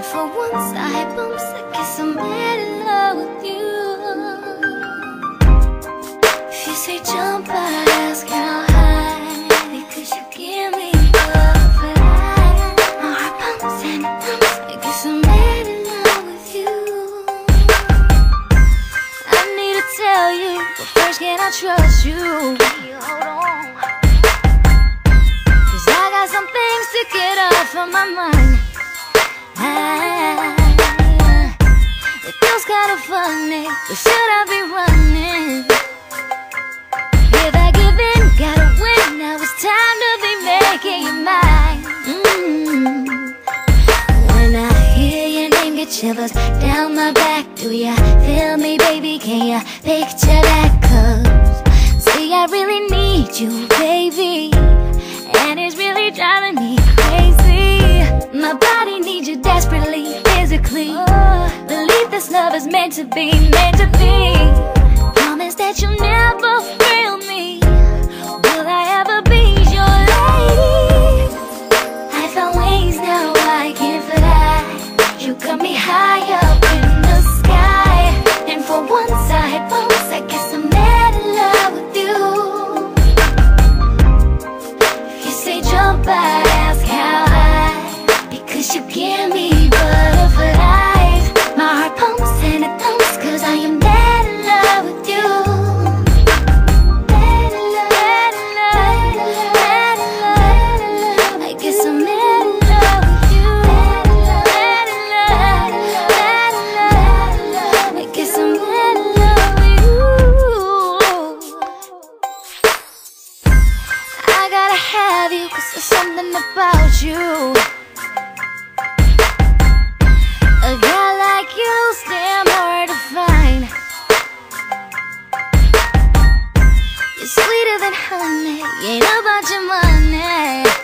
for once I had bumps, I guess I'm mad in love with you. If you say jump, I ask how high, because you give me butterflies. My heart pumps and it thumps, I guess I'm mad in love with you. I need to tell you, but first can I trust you? Hold on, 'cause I got some things to get off of my mind. It feels kind of funny, but should I be running? If I give in, gotta win. Now it's time to be making you mine. When I hear your name, get shivers down my back. Do ya feel me, baby? Can ya picture that? 'Cause see, I really need you, baby, and it's really driving me crazy. My body needs you desperately, physically. Believe this love is meant to be, meant to be. Promise that you'll never fail me. Will I ever be your lady? I found ways now I can fly. You got me high up in the sky, and for once I had bumps, I guess I'm mad in love with you. If you say jump, I ask how high, because you give me butterflies. My heart pumps and it thumps, 'cause I am mad in love with you. Mad in love, mad in love, mad in love. I guess I'm mad in love with you. Mad in love, mad in love. I guess I'm mad in love with you. I gotta have you, 'cause there's something about you. A girl like you's damn hard to find. You're sweeter than honey, ain't about your money.